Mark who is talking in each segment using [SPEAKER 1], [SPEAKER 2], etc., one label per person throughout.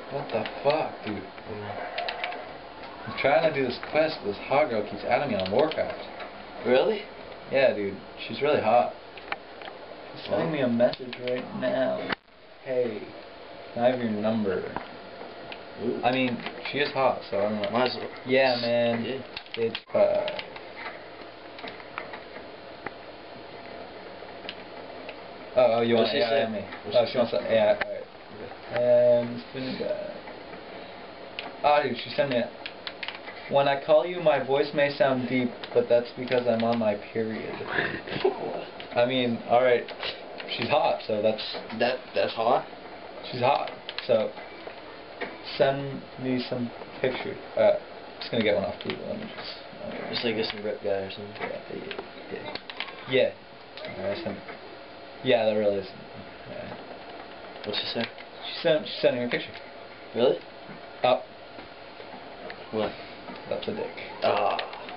[SPEAKER 1] What the fuck, dude? I'm trying to do this quest, but this hot girl keeps adding me on Warcraft.
[SPEAKER 2] Really?
[SPEAKER 1] Yeah, dude. She's really hot. She's sending me a message right now. Hey, can I have your number?
[SPEAKER 2] Ooh.
[SPEAKER 1] I mean, she is hot, so I don't know.
[SPEAKER 2] Might as well.
[SPEAKER 1] Yeah, man.
[SPEAKER 2] Yeah.
[SPEAKER 1] It's Oh, you want AI on me? Oh, she wants to AI. Alright. Oh, dude, she sent me a... When I call you, my voice may sound deep, but that's because I'm on my period. I mean, alright. She's hot, so
[SPEAKER 2] That's hot?
[SPEAKER 1] She's hot, so... Send me some pictures. Just gonna get one off Google. Let me
[SPEAKER 2] just like some rip guy or something.
[SPEAKER 1] Yeah. Yeah, that really is. Yeah.
[SPEAKER 2] What's she say?
[SPEAKER 1] She's sending me a picture.
[SPEAKER 2] Really?
[SPEAKER 1] Oh.
[SPEAKER 2] What?
[SPEAKER 1] That's a dick.
[SPEAKER 2] Ah.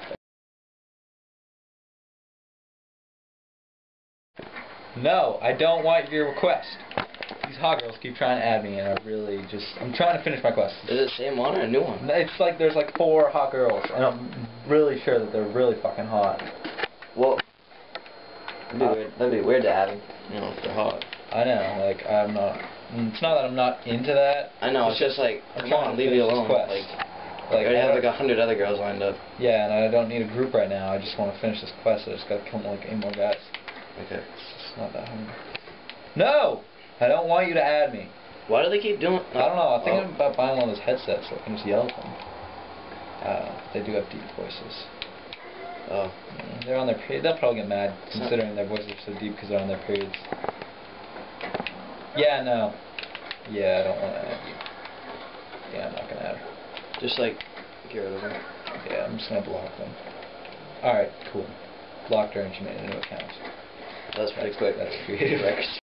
[SPEAKER 1] No, I don't want your request. These hot girls keep trying to add me, and I'm trying to finish my quest.
[SPEAKER 2] Is it the same one or a new one?
[SPEAKER 1] It's like there's like 4 hot girls, and I'm really sure that they're really fucking hot.
[SPEAKER 2] Well, that'd be weird to add them, you know, if they're hot.
[SPEAKER 1] I know, like, I'm not... It's not that I'm not into that.
[SPEAKER 2] I know, it's just like,
[SPEAKER 1] I'm
[SPEAKER 2] come on, leave me alone. Like, I already have like 100 other girls lined up.
[SPEAKER 1] Yeah, and I don't need a group right now. I just want to finish this quest. I just gotta kill like 8 more guys.
[SPEAKER 2] Okay.
[SPEAKER 1] It's not that hard. No! I don't want you to add me.
[SPEAKER 2] Why do they keep doing...
[SPEAKER 1] I don't know. I think I'm about buying one of those headsets so I can just yell at them. They do have deep voices.
[SPEAKER 2] Oh.
[SPEAKER 1] They're on their period. They'll probably get mad considering their voices are so deep because they're on their periods. Yeah, no. Yeah, I don't want to add you. Yeah, I'm not going to add her.
[SPEAKER 2] Just like, get rid of them.
[SPEAKER 1] Yeah, I'm just going to block them. Alright, cool. Blocked her and she made a new account.
[SPEAKER 2] That's pretty quick.
[SPEAKER 1] That's creative.